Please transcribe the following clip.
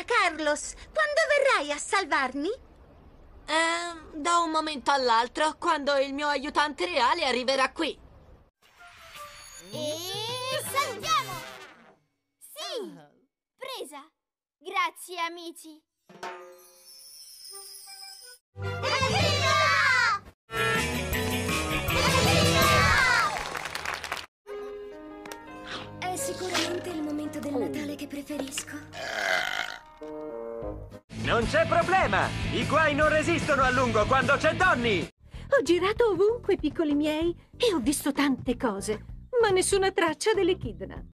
Carlos, quando verrai a salvarmi? Da un momento all'altro, quando il mio aiutante reale arriverà qui. E salutiamo! Sì! Presa! Grazie, amici! È sicuramente il momento del Natale che preferisco. Non c'è problema! I guai non resistono a lungo quando c'è Donny! Ho girato ovunque, piccoli miei, e ho visto tante cose, ma nessuna traccia dell'Echidna.